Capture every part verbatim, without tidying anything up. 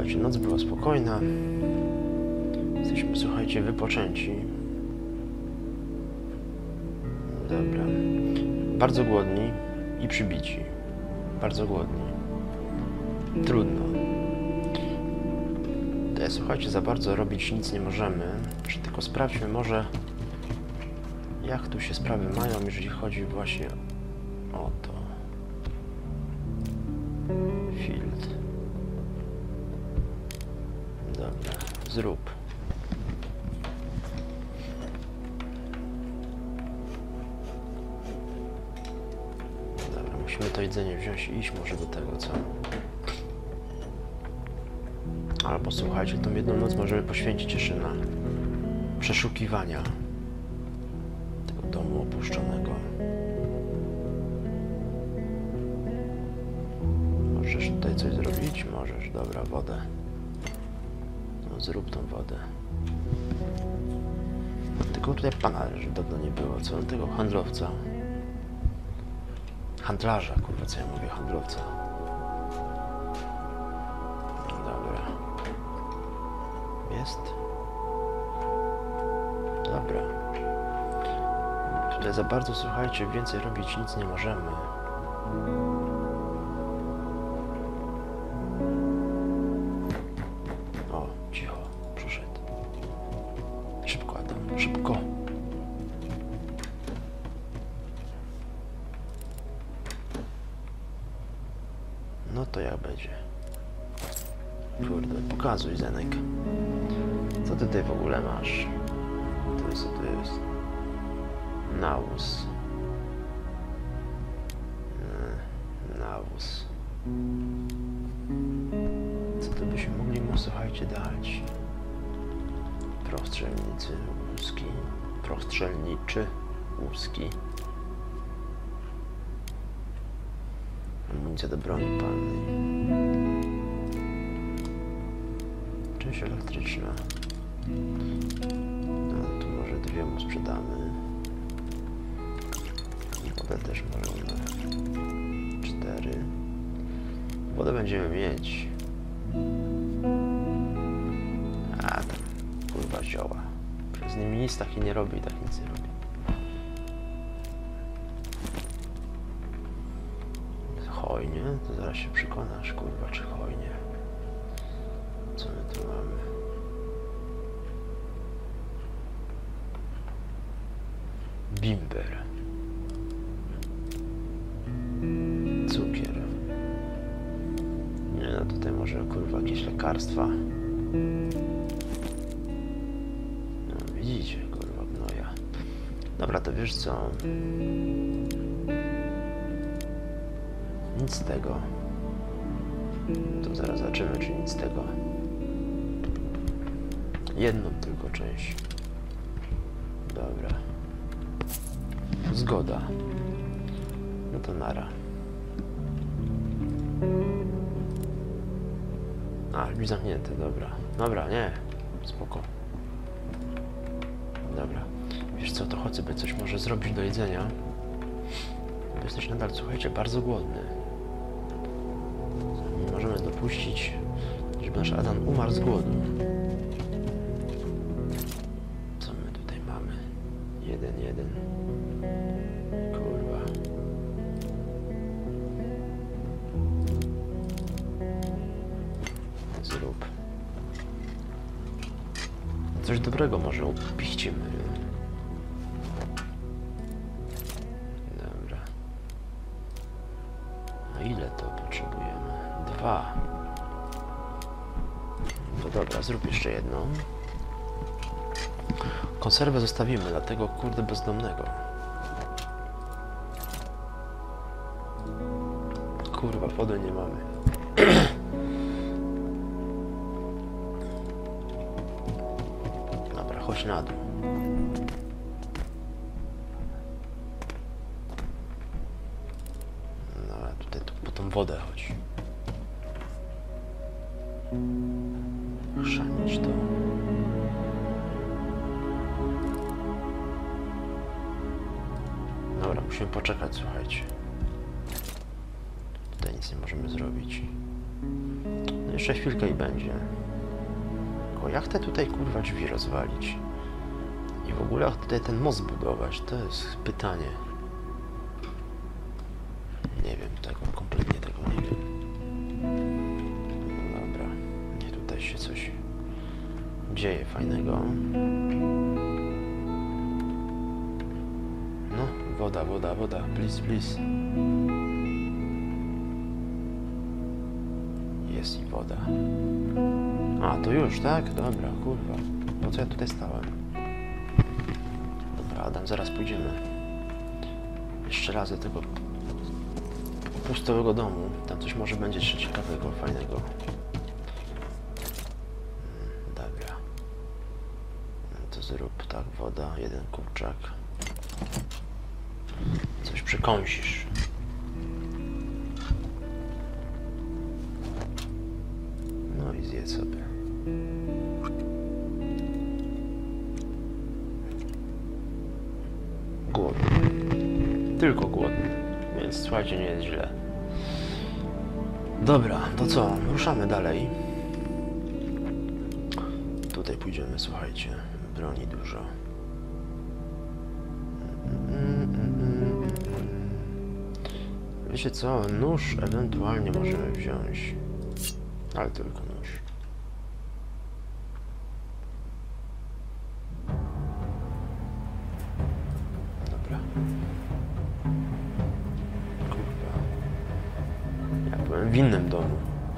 Słuchajcie, noc była spokojna. Jesteśmy, słuchajcie, wypoczęci. Dobra. Bardzo głodni i przybici. Bardzo głodni. Trudno. Tutaj, słuchajcie, za bardzo robić nic nie możemy. Że tylko sprawdźmy może, jak tu się sprawy mają, jeżeli chodzi właśnie o to. Field. Dobra, zrób. Dobra, musimy to jedzenie wziąć i iść może do tego, co? Albo słuchajcie, tą jedną noc możemy poświęcić jeszcze na przeszukiwania tego domu opuszczonego. Możesz tutaj coś zrobić? Możesz, dobra, wodę. No, zrób tą wodę. Tylko tutaj pana, że dawno nie było, co? Tego handlowca. Handlarza, kurwa, co ja mówię, handlowca. Dobra. Jest? Dobra. Tutaj za bardzo, słuchajcie, więcej robić nic nie możemy. O, cicho, przyszedł. Szybko, Adam, szybko. No to jak będzie? Kurde, pokazuj, Zenek. Co ty tutaj w ogóle masz? To jest, co to jest? Nawóz. Hmm, nawóz. Co to byśmy mogli mu, słuchajcie, dać? Prostrzelnicy, łuski. Prostrzelniczy, łuski. Amunicja do broni palnej. Część elektryczna. No, tu może dwie mu sprzedamy. Wodę też możemy. Cztery. Wodę będziemy mieć. A tam, kurwa, zioła. Z nimi nic taki nie robi i tak nic nie robi. Hojnie? To zaraz się przekonasz, kurwa, czy hojnie. Co my tu mamy? Bimber. Cukier. Nie, no tutaj może, kurwa, jakieś lekarstwa. No widzicie, kurwa, gnoja. Dobra, to wiesz co? Nic z tego. To zaraz zobaczymy, czy nic z tego. Jedną tylko część. Dobra. Zgoda. No to nara. A, drzwi zamknięte, dobra. Dobra, nie. Spoko. Dobra. Wiesz co, to chodź sobie coś może zrobić do jedzenia. Bo jesteś nadal, słuchajcie, bardzo głodny. Nie możemy dopuścić, żeby nasz Adam umarł z głodu. Co my tutaj mamy? Jeden, jeden. Kurwa. Zrób. Coś dobrego może upichcimy. Dobra. No ile to potrzebujemy? Dwa. No dobra, zrób jeszcze jedną. Konserwę zostawimy dla tego, kurde, bezdomnego. Kurwa, wody nie mamy. Dobra, chodź na dół. No, tutaj tu po tą wodę chodź. Chrzanić to. Dobra, musimy poczekać, słuchajcie. Tutaj nic nie możemy zrobić. Jeszcze chwilkę i będzie. O, jak te tutaj kurwa drzwi rozwalić? I w ogóle jak tutaj ten most budować? To jest pytanie. Nie wiem tego, kompletnie tego nie wiem. No dobra, niech tutaj się coś dzieje fajnego. No, woda, woda, woda, please, please. Jest i woda. A, to już, tak? Dobra, kurwa. Po co ja tutaj stałem? Dobra, Adam, zaraz pójdziemy. Jeszcze raz do tego pustego domu. Tam coś może będzie jeszcze ciekawego, fajnego. Dobra. No to zrób tak, woda, jeden kurczak. Coś przekąsisz. No i zjedz sobie. Głodny. Tylko głodny. Więc słuchajcie, nie jest źle. Dobra, to co? Ruszamy dalej. Tutaj pójdziemy, słuchajcie. Broni dużo. Wiecie co? Nóż ewentualnie możemy wziąć. Ale tylko nóż. Dobra. Kurwa. Ja byłem w innym domu.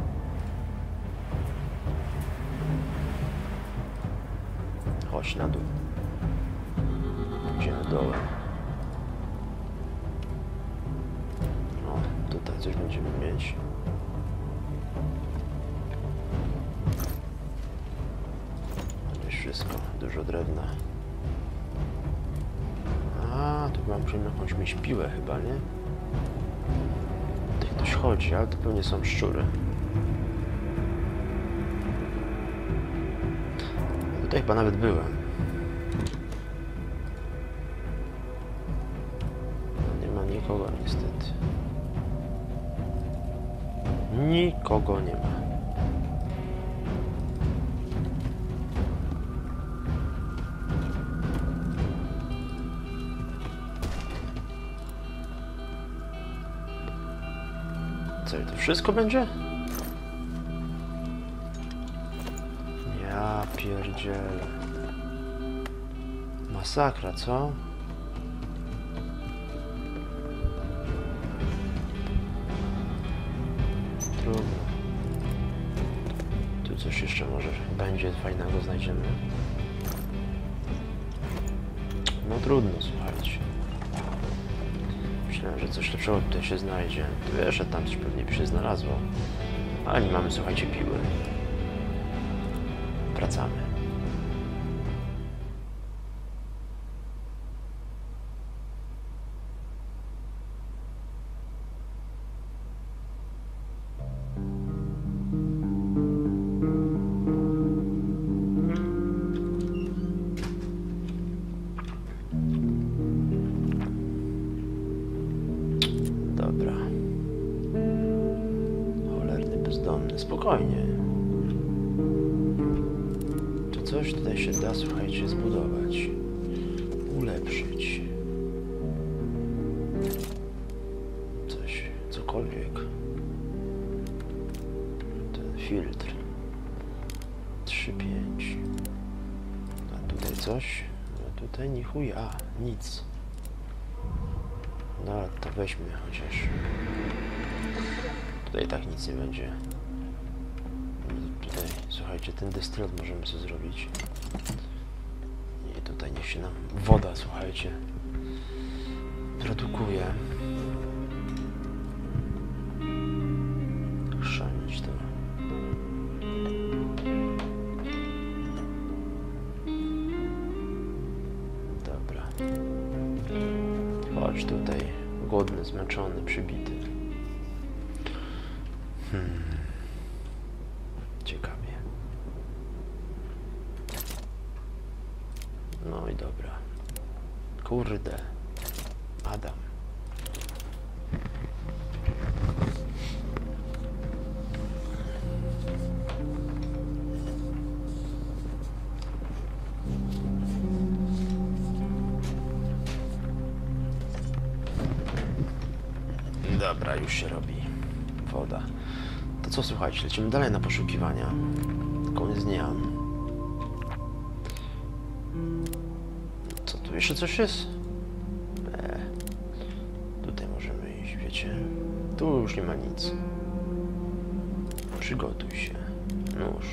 Chodź na dół. Idziemy dołem. O, tutaj coś będziemy mieć. Wszystko, dużo drewna. A, tu mam musimy jakąś mieć piłę chyba, nie? Tutaj ktoś chodzi, ale to pewnie są szczury. Tutaj chyba nawet byłem. Nie ma nikogo niestety. Nikogo nie ma. Co, to wszystko będzie? Ja pierdzielę. Masakra, co? Trudno. Tu coś jeszcze może będzie fajnego znajdziemy. No trudno, słuchajcie. Myślałem, że coś lepszego tutaj się znajdzie. Tu jeszcze tam coś pewnie by się znalazło. Ale nie mamy, słuchajcie, piły. Wracamy. Dobra. Cholerny bezdomny. Spokojnie. Czy coś tutaj się da, słuchajcie, zbudować? Ulepszyć. Coś, cokolwiek. Ten filtr. trzy pięć. A tutaj coś? No tutaj ni chuja, nic. No ale to weźmy chociaż. Tutaj tak nic nie będzie. Tutaj, słuchajcie, ten dystylat możemy sobie zrobić. I tutaj niech się nam woda, słuchajcie, produkuje. Chrzanić to. Dobra. Chodź tutaj, głodny, zmęczony, przybity. Hmm. Ciekawie. No i dobra. Kurde. Adam. Dobra, już się robi. Woda. To co, słuchajcie, lecimy dalej na poszukiwania. Koniec dnia. Co tu jeszcze coś jest? Eee. Tutaj możemy iść, wiecie. Tu już nie ma nic. Przygotuj się. Nóż.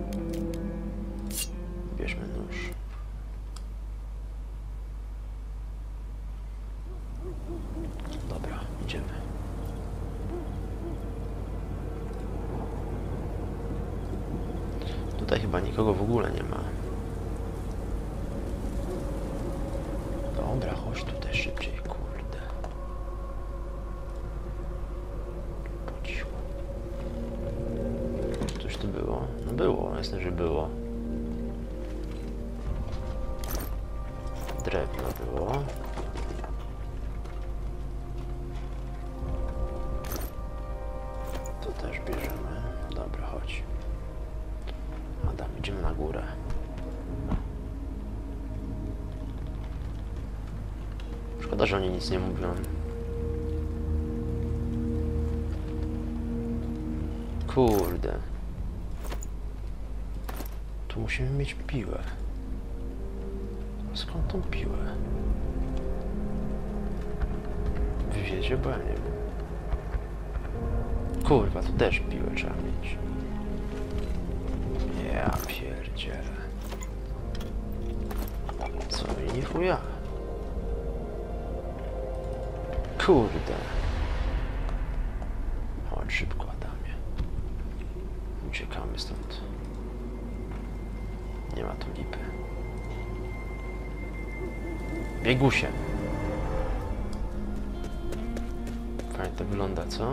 Bierzmy nóż. Dobra, idziemy. Tutaj chyba nikogo w ogóle nie ma. Dobra, chodź tutaj szybciej, kurde. Po cichu. Coś tu było? No było, jasne, że było. Drewno było. To też bierzemy. Dobra, chodź. Adam, idziemy na górę. Szkoda, że oni nic nie mówią. Kurde. Tu musimy mieć piłę. Skąd tą piłę? Wy wiecie, bo ja nie wiem. Kurwa, tu też piłę trzeba mieć. Ja pierdzielę. Co mi nie chuja? Kurde. Chodź szybko, Adamie. Uciekamy stąd. Nie ma tu lipy. Biegusie. Fajnie to wygląda, co?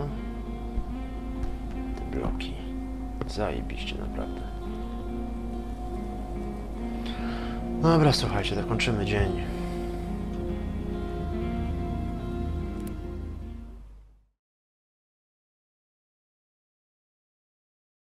Te bloki. Zajebiście, naprawdę. Dobra, słuchajcie, zakończymy dzień.